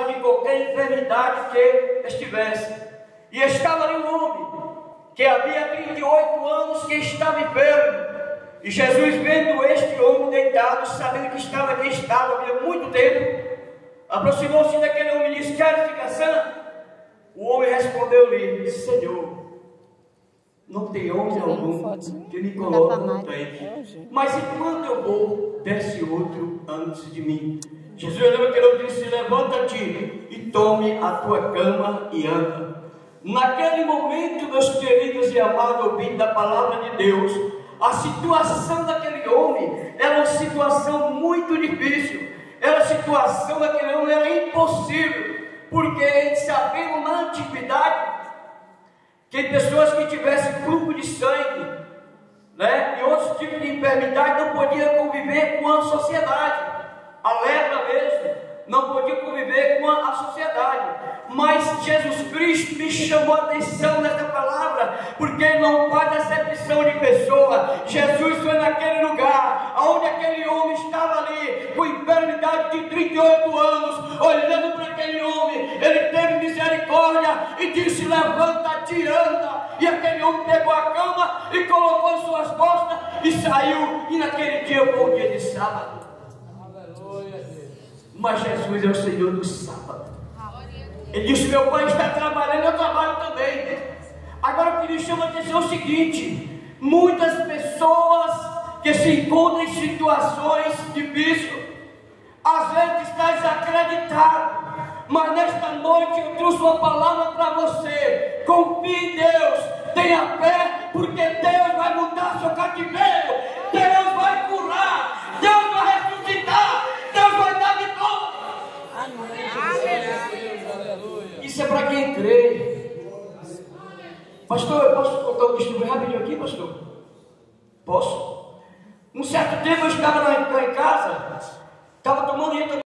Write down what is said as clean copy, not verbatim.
de qualquer enfermidade que estivesse. E estava ali um homem que havia 38 anos que estava enfermo. E Jesus, vendo este homem deitado, sabendo que estava aqui estado havia muito tempo, aproximou-se daquele homem e disse: quer ficar sã? O homem respondeu-lhe: Senhor, não tem homem algum que me coloque no tanque, mas enquanto eu vou, desce outro antes de mim. Jesus olhou aquele homem e disse: levanta-te e tome a tua cama e anda. Naquele momento, meus queridos e amados ouvintes da palavra de Deus, a situação daquele homem era uma situação muito difícil. Era a situação daquele homem era impossível, porque sabemos na antiguidade que pessoas que tivessem fluxo de sangue, e outros tipos de enfermidade não podiam conviver com a sociedade. A lepra mesmo não podia conviver com a sociedade. Mas Jesus Cristo me chamou a atenção nessa palavra, porque ele não faz acepção de pessoa. Jesus foi naquele lugar onde aquele homem estava ali com enfermidade de 38 anos, olhando para aquele homem, ele teve misericórdia e disse: levanta-te e anda. E aquele homem pegou a cama e colocou em suas costas e saiu. E naquele dia foi o dia de sábado. Mas Jesus é o Senhor do sábado. Ele disse: meu pai está trabalhando, eu trabalho também. Agora o que me chama a atenção é o seguinte: muitas pessoas que se encontram em situações difíceis, às vezes está desacreditado, mas nesta noite eu trouxe uma palavra para você. Confie em Deus, tenha fé, porque Deus vai mudar seu cativeiro, Deus vai curar, Deus vai ressuscitar, Deus vai dar vitória. Isso é para quem crê. Pastor, eu posso contar um testemunho rapidinho aqui, pastor? Posso? Um certo tempo eu estava lá em casa, estava tomando